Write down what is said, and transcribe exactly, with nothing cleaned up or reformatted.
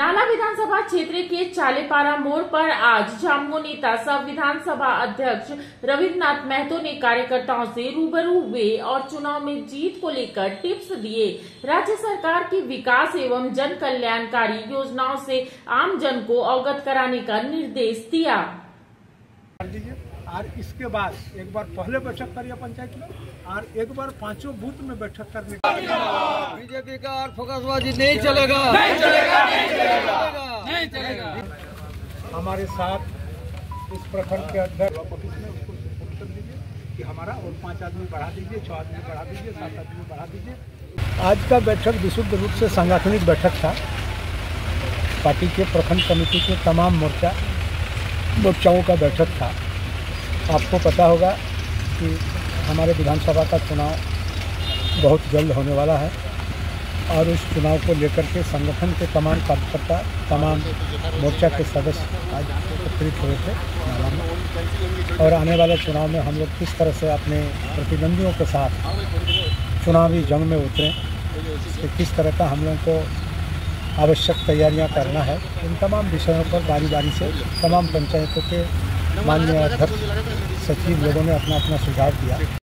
नाला विधानसभा क्षेत्र के चालेपारा मोड़ पर आज झामुमो नेता सह विधानसभा अध्यक्ष रविन्द्रनाथ महतो ने कार्यकर्ताओं से रूबरू हुए और चुनाव में जीत को लेकर टिप्स दिए। राज्य सरकार की विकास एवं जन कल्याणकारी योजनाओं से आम जन को अवगत कराने का निर्देश दिया। और इसके बाद एक बार पहले बैठक करिए पंचायत में और एक बार पांचों बूथ में बैठक करने का। बीजेपी का और फोकसबाजी नहीं चलेगा, नहीं चलेगा, नहीं चलेगा, नहीं चलेगा। हमारे साथ इस प्रखंड के अध्यक्ष ऑफिस में उसको सपोर्ट कर दीजिए कि हमारा और पांच आदमी बढ़ा दीजिए, छह आदमी बढ़ा दीजिए, सात आदमी बढ़ा दीजिए। आज का बैठक विशुद्ध रूप से सांगठनिक बैठक था। पार्टी के प्रखंड कमेटी के तमाम मोर्चा मोर्चाओं का बैठक था। आपको पता होगा कि हमारे विधानसभा का चुनाव बहुत जल्द होने वाला है और उस चुनाव को लेकर के संगठन के तमाम कार्यकर्ता, तमाम मोर्चा के सदस्य आज एकत्रित हुए थे नाला में। और आने वाले चुनाव में हम लोग किस तरह से अपने प्रतिद्वंदियों के साथ चुनावी जंग में उतरें, तो किस तरह का हम लोगों को आवश्यक तैयारियां करना है, इन तमाम विषयों पर बारी बारी से तमाम पंचायतों के माननीय अध्यक्ष सचिव लोगों ने अपना अपना सुझाव दिया।